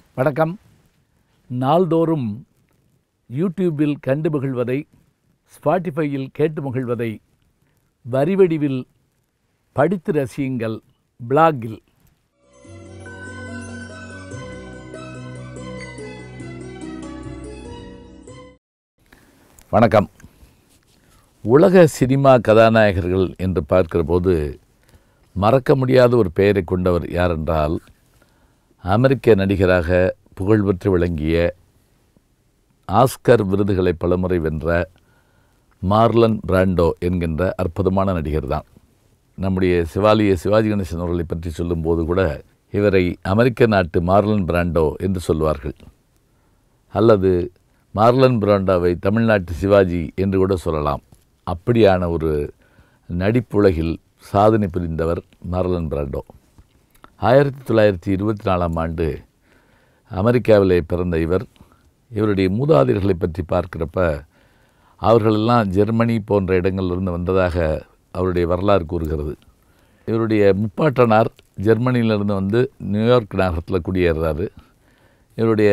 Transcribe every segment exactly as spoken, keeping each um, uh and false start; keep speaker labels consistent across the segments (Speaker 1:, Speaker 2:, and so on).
Speaker 1: வணக்கம். நாள்தோறும் யூடியூபில் கண்டு மகிழ்வதை, ஸ்பாட்டிஃபையில் கேட்டு மகிழ்வதை வரிவடிவில் படித்து ரசியுங்கள். பிளாகில் வணக்கம். உலக சினிமா கதாநாயகர்கள் என்று பார்க்கிற போது மறக்க முடியாத ஒரு பெயரை கொண்டவர் யாரென்றால், அமெரிக்க நடிகராக புகழ்பெற்று விளங்கிய, ஆஸ்கர் விருதுகளை பலமுறை வென்ற மார்லன் பிராண்டோ என்கின்ற அற்புதமான நடிகர் தான். நம்முடைய சிவாலிய சிவாஜி கணேசன் அவர்களை பற்றி சொல்லும்போது கூட இவரை அமெரிக்க நாட்டு மார்லன் பிராண்டோ என்று சொல்வார்கள். அல்லது மார்லன் பிராண்டோவை தமிழ்நாட்டு சிவாஜி என்று கூட சொல்லலாம். அப்படியான ஒரு நடிப்புலகில் சாதனை புரிந்தவர் மார்லன் பிராண்டோ. ஆயிரத்தி தொள்ளாயிரத்தி இருபத்தி நாலாம் ஆண்டு அமெரிக்காவிலே பிறந்த இவர், இவருடைய மூதாதையர்களை பற்றி பார்க்கிறப்ப அவர்களெல்லாம் ஜெர்மனி போன்ற இடங்களிலிருந்து வந்ததாக அவருடைய வரலாறு கூறுகிறது. இவருடைய முப்பாட்டனார் ஜெர்மனியிலிருந்து வந்து நியூயார்க் நகரத்தில் குடியேறாரு. இவருடைய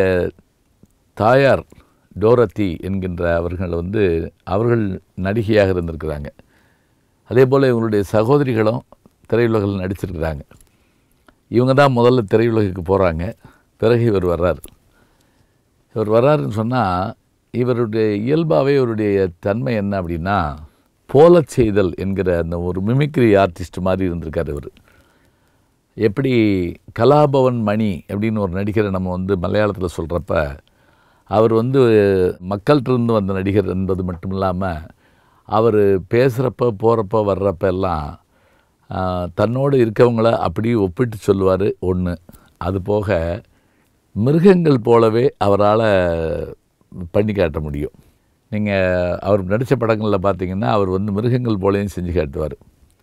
Speaker 1: தாயார் டோரத்தி என்கின்ற அவர்கள் வந்து அவர்கள் நடிகையாக இருந்திருக்கிறாங்க. அதே போல் இவங்களுடைய சகோதரிகளும் திரையுலகில் நடிச்சிருக்கிறாங்க. இவங்க தான் முதல்ல திரையுலகுக்கு போகிறாங்க. பிறகு இவர் வர்றார். இவர் வர்றாருன்னு சொன்னால் இவருடைய இயல்பாகவே இவருடைய தன்மை என்ன அப்படின்னா, போல செய்தல் என்கிற அந்த ஒரு மிமிக்ரி ஆர்டிஸ்ட் மாதிரி இருந்திருக்கார் இவர். எப்படி கலாபவன் மணி அப்படின்னு ஒரு நடிகரை நம்ம வந்து மலையாளத்தில் சொல்கிறப்ப, அவர் வந்து மக்கள்கிட்டருந்து வந்த நடிகர் என்பது மட்டும் இல்லாமல் அவர் பேசுகிறப்ப போகிறப்ப வர்றப்ப எல்லாம் தன்னோடு இருக்கவங்கள அப்படியே ஒப்பிட்டு சொல்லுவார். ஒன்று. அதுபோக மிருகங்கள் போலவே அவரால் பண்ணி காட்ட முடியும். நீங்கள் அவர் நடித்த படங்களில் பார்த்தீங்கன்னா அவர் வந்து மிருகங்கள் போலையும் செஞ்சு காட்டுவார்.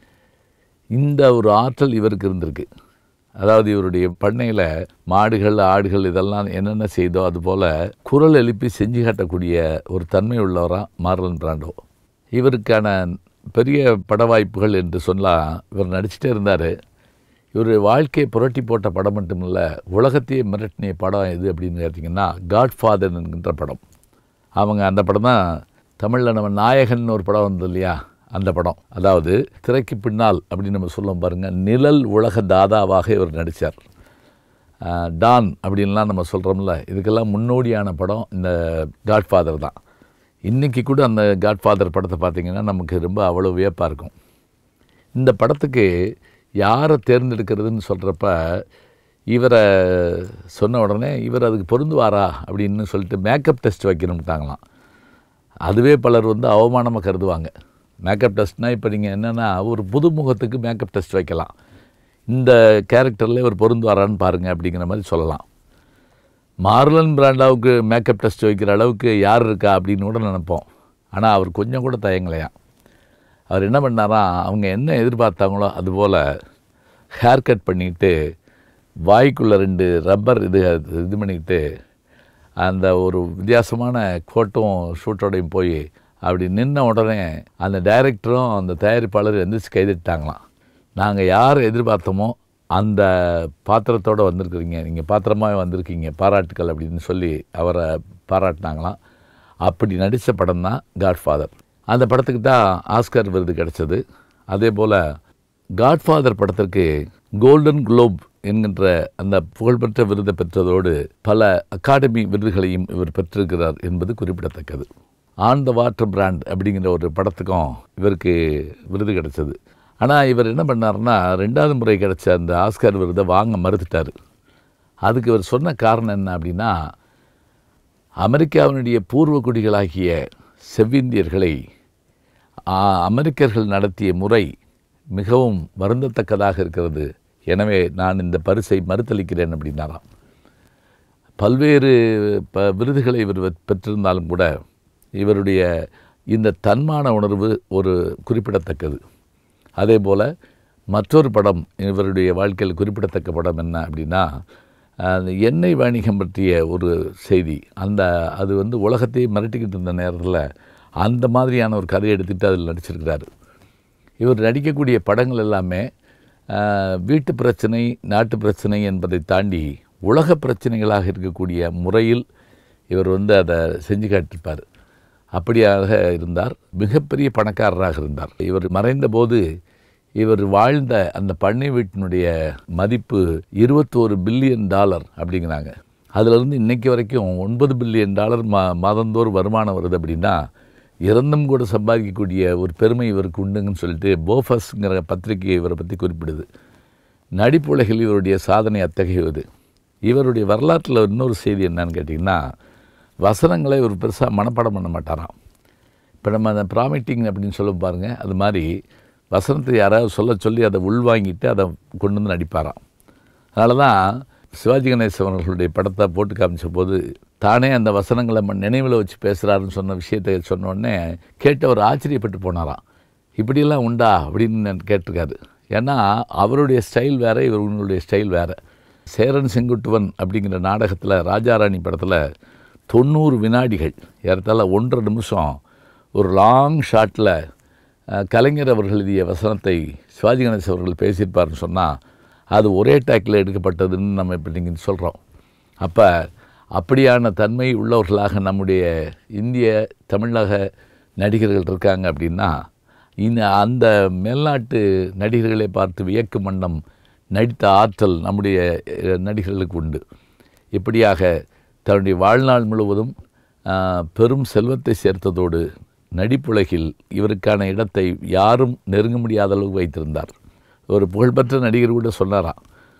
Speaker 1: இந்த ஒரு ஆற்றல் இவருக்கு இருந்திருக்கு. அதாவது இவருடைய பண்ணையில் மாடுகள் ஆடுகள் இதெல்லாம் என்னென்ன செய்தோ அதுபோல் குரல் எழுப்பி செஞ்சு காட்டக்கூடிய ஒரு தன்மை உள்ளவராக மார்லன் பிராண்டோ. இவருக்கான பெரிய பட வாய்ப்புகள் என்று சொல்லலாம். இவர் நடிச்சிட்டே இருந்தார். இவருடைய வாழ்க்கையை புரட்டி போட்ட படம் மட்டும் இல்லை, உலகத்தையே மிரட்டினிய படம் எது அப்படின்னு கேட்டிங்கன்னா காட்ஃபாதர் என்கின்ற படம். அவங்க அந்த படம் தான் தமிழில் நம்ம நாயகன் ஒரு படம் வந்தது இல்லையா, அந்த படம். அதாவது திரைக்கு பின்னால் அப்படின்னு நம்ம சொல்லுவோம் பாருங்கள், நிழல் உலக தாதாவாக இவர் நடித்தார். டான் அப்படின்லாம் நம்ம சொல்கிறோம்ல, இதுக்கெல்லாம் முன்னோடியான படம் இந்த காட்ஃபாதர் தான். இன்றைக்கி கூட அந்த காட்ஃபாதர் படத்தை பார்த்திங்கன்னா நமக்கு ரொம்ப அவ்வளோ வியப்பாக இருக்கும். இந்த படத்துக்கு யாரை தேர்ந்தெடுக்கிறதுன்னு சொல்கிறப்ப இவரை சொன்ன உடனே இவர் அதுக்கு பொருந்துவாரா அப்படின்னு சொல்லிட்டு மேக்கப் டெஸ்ட் வைக்கணும்ட்டாங்களாம். அதுவே பலர் வந்து அவமானமாக கருதுவாங்க. மேக்கப் டெஸ்ட்னால் இப்போ நீங்கள் என்னென்னா ஒரு புதுமுகத்துக்கு மேக்கப் டெஸ்ட் வைக்கலாம், இந்த கேரக்டரில் இவர் பொருந்துவாரான்னு பாருங்கள் அப்படிங்கிற மாதிரி சொல்லலாம். மார்லன் பிராண்டோவுக்கு மேக்கப் டெஸ்ட் வைக்கிற அளவுக்கு யார் இருக்கா அப்படின்னு கூட நினைப்போம். ஆனால் அவர் கொஞ்சம் கூட தயங்கலையாம். அவர் என்ன பண்ணாராம், அவங்க என்ன எதிர்பார்த்தாங்களோ அதுபோல் ஹேர் கட் பண்ணிக்கிட்டு வாய்க்குள்ளே ரெண்டு ரப்பர் இது இது பண்ணிக்கிட்டு அந்த ஒரு வித்தியாசமான கோட்டும் ஷூட்டோடையும் போய் அப்படி நின்ன உடனே அந்த டைரக்டரும் அந்த தயாரிப்பாளர் எந்திரிச்சு கைதிட்டாங்களாம். நாங்கள் யார் எதிர்பார்த்தோமோ அந்த பாத்திரத்தோடு வந்திருக்கிறீங்க, நீங்கள் பாத்திரமாக வந்திருக்கீங்க, பாராட்டுக்கள் அப்படின்னு சொல்லி அவரை பாராட்டினாங்களாம். அப்படி நடித்த படம் தான் காட்ஃபாதர். அந்த படத்துக்கு தான் ஆஸ்கர் விருது கிடைச்சது. அதே போல் காட்ஃபாதர் படத்திற்கு கோல்டன் குளோப் என்கின்ற அந்த புகழ்பெற்ற விருதை பெற்றதோடு பல அகாடமி விருதுகளையும் இவர் பெற்றிருக்கிறார் என்பது குறிப்பிடத்தக்கது. ஆன் த வாட்டர் பிராண்ட் அப்படிங்கிற ஒரு படத்துக்கும் இவருக்கு விருது கிடைச்சது. ஆனால் இவர் என்ன பண்ணார்னா, ரெண்டாவது முறை கிடைச்ச அந்த ஆஸ்கர் விருதை வாங்க மறுத்துட்டார். அதுக்கு இவர் சொன்ன காரணம் என்ன அப்படின்னா, அமெரிக்காவினுடைய பூர்வ குடிகளாகிய செவ்விந்தியர்களை அமெரிக்கர்கள் நடத்திய முறை மிகவும் வருந்தத்தக்கதாக இருக்கிறது, எனவே நான் இந்த பரிசை மறுத்தளிக்கிறேன் அப்படின்னாராம். பல்வேறு ப விருதுகளை இவர் பெற்றிருந்தாலும் கூட இவருடைய இந்த தன்மான உணர்வு ஒரு குறிப்பிடத்தக்கது. அதே போல் மற்றொரு படம் இவருடைய வாழ்க்கையில் குறிப்பிடத்தக்க படம் என்ன அப்படின்னா, எண்ணெய் வணிகம் பற்றிய ஒரு செய்தி. அந்த அது வந்து உலகத்தையே மிரட்டிக்கிட்டு இருந்த நேரத்தில் அந்த மாதிரியான ஒரு கதையை எடுத்துகிட்டு அதில் நடிச்சிருக்கிறார். இவர் நடிக்கக்கூடிய படங்கள் எல்லாமே வீட்டு பிரச்சனை, நாட்டு பிரச்சனை என்பதை தாண்டி உலக பிரச்சனைகளாக இருக்கக்கூடிய முறையில் இவர் வந்து அதை செஞ்சு காட்டியிருப்பார். அப்படியாக இருந்தார். மிகப்பெரிய பணக்காரராக இருந்தார். இவர் மறைந்தபோது இவர் வாழ்ந்த அந்த பண்ணை வீட்டினுடைய மதிப்பு இருபத்தோரு பில்லியன் டாலர் அப்படிங்கிறாங்க. அதிலிருந்து இன்றைக்கி வரைக்கும் ஒன்பது பில்லியன் டாலர் மா மாதந்தோறும் வருமானம் வருது. அப்படின்னா இறந்தும் கூட சம்பாதிக்கக்கூடிய ஒரு பெருமை இவருக்கு உண்டுங்கன்னு சொல்லிட்டு போஃபஸ்ங்கிற பத்திரிகை இவரை பற்றி குறிப்பிடுது. நடிப்புலகில் இவருடைய சாதனை அத்தகையது. இவருடைய வரலாற்றில் இன்னொரு செய்தி என்னன்னு கேட்டிங்கன்னா, வசனங்களை இவர் பெருசாக மனப்பாடம் பண்ண மாட்டாராம். இப்போ நம்ம அந்த ப்ராமிட்டிங் அப்படின்னு சொல்ல பாருங்கள், அது மாதிரி வசனத்தை யாராவது சொல்ல சொல்லி அதை உள்வாங்கிட்டு அதை கொண்டு வந்து நடிப்பாராம். அதனால தான் சிவாஜி கணேசன் அவர்களுடைய படத்தை போட்டு காமிச்ச போது தானே அந்த வசனங்களை நினைவில் வச்சு பேசுகிறாருன்னு சொன்ன விஷயத்தை சொன்னோடனே கேட்டவர் ஆச்சரியப்பட்டு போனாராம். இப்படியெல்லாம் உண்டா அப்படின்னு கேட்டிருக்காரு. ஏன்னா அவருடைய ஸ்டைல் வேறு, இவர்களுடைய ஸ்டைல் வேறு. சேரன் செங்குட்டுவன் அப்படிங்கிற நாடகத்தில் ராஜாராணி படத்தில் தொண்ணூறு வினாடிகள் ஏறத்தாழ ஒன்றரை நிமிஷம் ஒரு லாங் ஷாட்டில் கலைஞர் அவர்கள் எழுதிய வசனத்தை சிவாஜி கணேசன் அவர்கள் பேசியிருப்பார்னு சொன்னால் அது ஒரே டேக்கில் எடுக்கப்பட்டதுன்னு நம்ம இப்போ நீங்கள் சொல்கிறோம். அப்போ அப்படியான தன்மை உள்ளவர்களாக நம்முடைய இந்திய தமிழக நடிகர்கள் இருக்காங்க. அப்படின்னா இந்த அந்த மேல்நாட்டு நடிகர்களை பார்த்து வியக்கும் வண்ணம் நடித்த ஆற்றல் நம்முடைய நடிகர்களுக்கு உண்டு. இப்படியாக தன்னுடைய வாழ்நாள் முழுவதும் பெரும் செல்வத்தை சேர்த்ததோடு நடிப்புலகில் இவருக்கான இடத்தை யாரும் நெருங்க முடியாத அளவுக்கு வைத்திருந்தார். ஒரு புகழ்பெற்ற நடிகர் கூட சொன்னாராம்,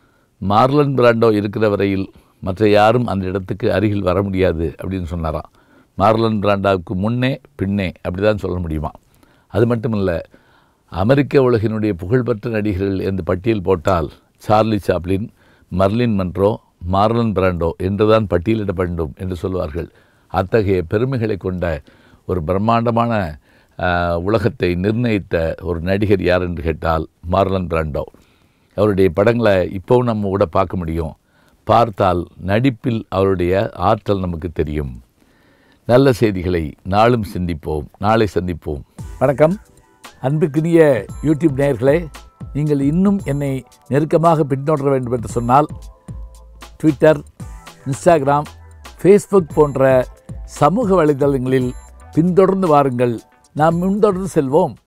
Speaker 1: மார்லன் பிராண்டோ இருக்கிற வரையில் மற்ற யாரும் அந்த இடத்துக்கு அருகில் வர முடியாது அப்படின்னு சொன்னாராம். மார்லன் பிராண்டோவுக்கு முன்னே பின்னே அப்படி தான் சொல்ல முடியுமா. அது மட்டும் இல்லை, அமெரிக்க உலகினுடைய புகழ்பெற்ற நடிகர்கள் என்று பட்டியல் போட்டால் Charlie Chaplin, Marilyn Monroe, Marlon Brando என்றுதான் பட்டியலிட வேண்டும் என்று சொல்வார்கள். அத்தகைய பெருமைகளை கொண்ட ஒரு பிரம்மாண்டமான உலகத்தை நிர்ணயித்த ஒரு நடிகர் யார் என்று கேட்டால் மார்லன் பிராண்டோ. அவருடைய படங்களை இப்போவும் நம்ம கூட பார்க்க முடியும். பார்த்தால் நடிப்பில் அவருடைய ஆற்றல் நமக்கு தெரியும். நல்ல செய்திகளை நாளும் சிந்திப்போம். நாளை சந்திப்போம். வணக்கம். அன்புக்குரிய யூடியூப் நேயர்களே, நீங்கள் இன்னும் என்னை நெருக்கமாக பின்தொடர வேண்டும் என்று சொன்னால் ட்விட்டர், இன்ஸ்டாகிராம், ஃபேஸ்புக் போன்ற சமூக வலைதளங்களில் பின்தொடர்ந்து வாருங்கள். நாம் முன்தொடர்ந்து செல்வோம்.